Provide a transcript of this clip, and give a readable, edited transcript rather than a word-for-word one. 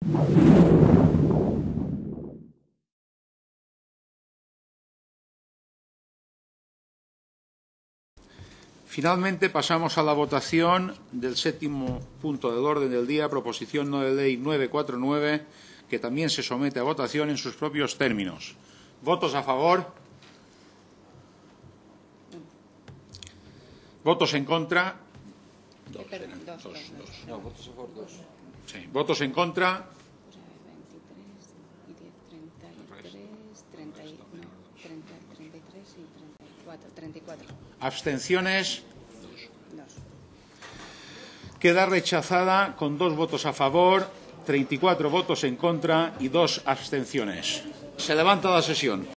Finalmente, pasamos a la votación del séptimo punto del orden del día, proposición no de ley 949, que también se somete a votación en sus propios términos. ¿Votos a favor? ¿Votos en contra? Dos. No, votos a favor, dos. Sí. ¿Votos en contra? 34. ¿Abstenciones? Dos. Queda rechazada con 2 votos a favor, 34 votos en contra y 2 abstenciones. Se levanta la sesión.